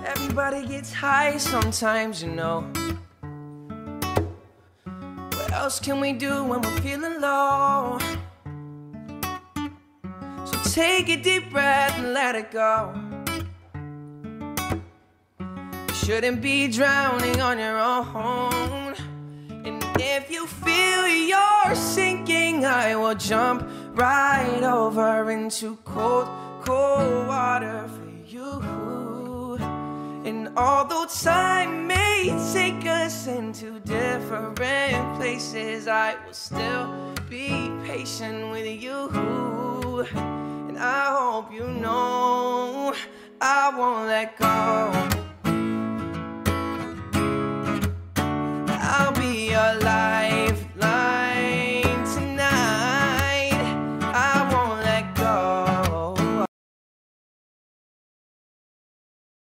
Everybody gets high sometimes, you know. What else can we do when we're feeling low? So take a deep breath and let it go. You shouldn't be drowning on your own. And if you feel you're sinking, I will jump right over into cold, cold water for you. And although time may take us into different places, I will still be patient with you. And I hope you know I won't let go.